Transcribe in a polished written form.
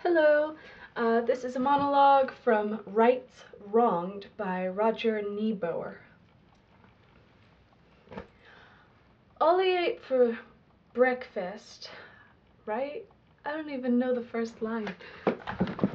Hello, this is a monologue from Rights Wronged by Roger Nieboer. All I ate for breakfast, right? I don't even know the first line.